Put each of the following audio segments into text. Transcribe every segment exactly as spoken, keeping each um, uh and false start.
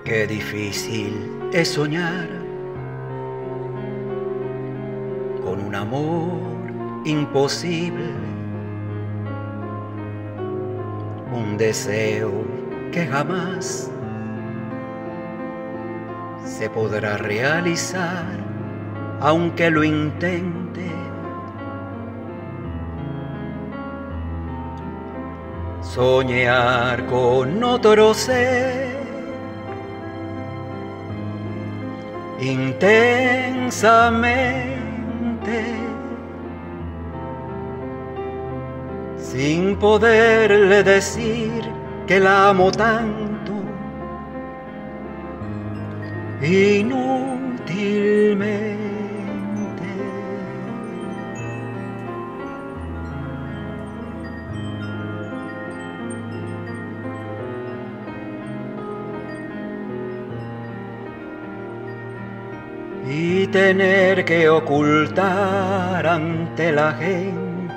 Qué difícil es soñar con un amor imposible, un deseo que jamás se podrá realizar, aunque lo intente. Soñar con otro ser intensamente, sin poderle decir que la amo tanto, inútilmente. Y tener que ocultar ante la gente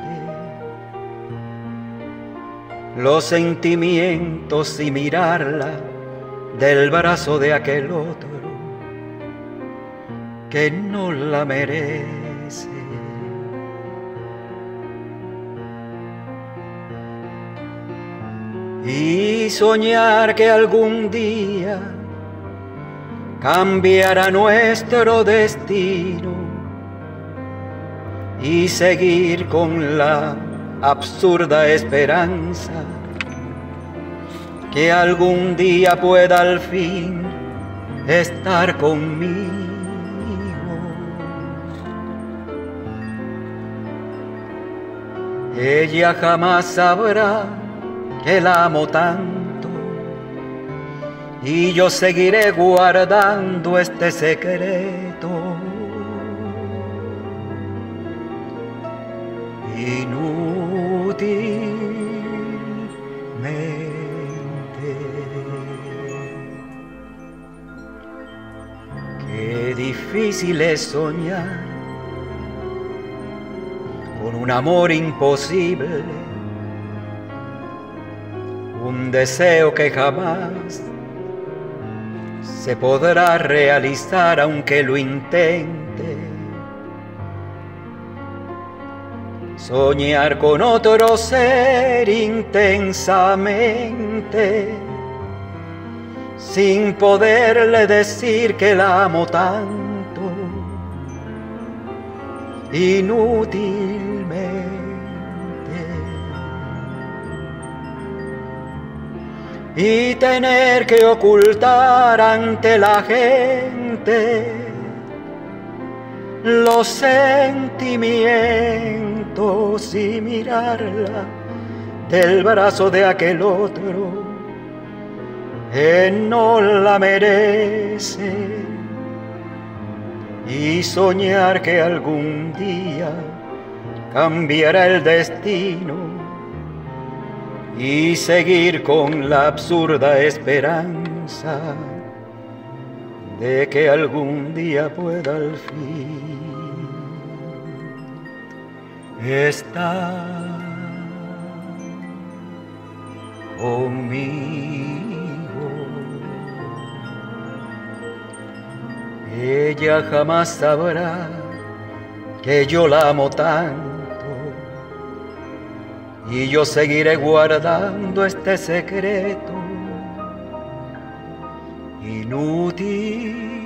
los sentimientos y mirarla del brazo de aquel otro que no la merece. Y soñar que algún día cambiará nuestro destino y seguir con la absurda esperanza que algún día pueda al fin estar conmigo. Ella jamás sabrá que la amo tanto, y yo seguiré guardando este secreto. Inútilmente. Qué difícil es soñar con un amor imposible, un deseo que jamás se podrá realizar aunque lo intente. Soñar con otro ser intensamente, sin poderle decir que la amo tanto, inútilmente. Y tener que ocultar ante la gente los sentimientos y mirarla del brazo de aquel otro que no la merece. Y soñar que algún día cambiará el destino y seguir con la absurda esperanza de que algún día pueda al fin estar conmigo. Ella jamás sabrá que yo la amo tanto, y yo seguiré guardando este secreto inútil.